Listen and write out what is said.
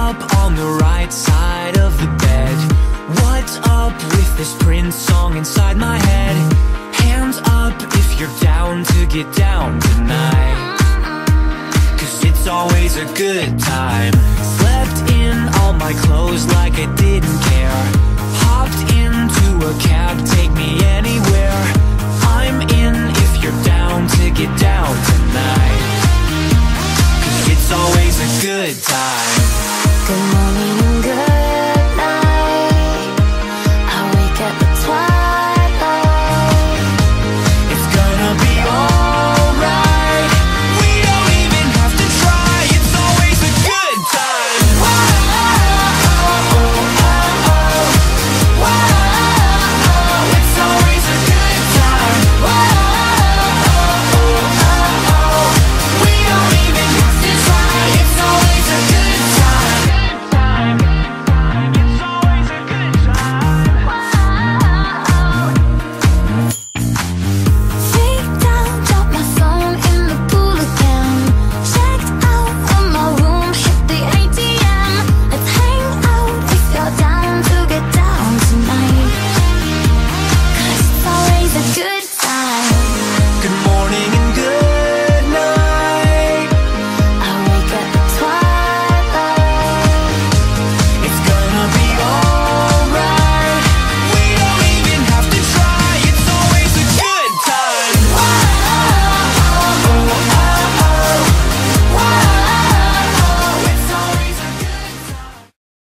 up on the right side of the bed. What's up with this Prince song inside my head? Hands up if you're down to get down tonight, 'cause it's always a good time. Slept in all my clothes like I didn't care. Hopped into a cab, take me anywhere. I'm in if you're down to get down tonight, 'cause it's always a good time.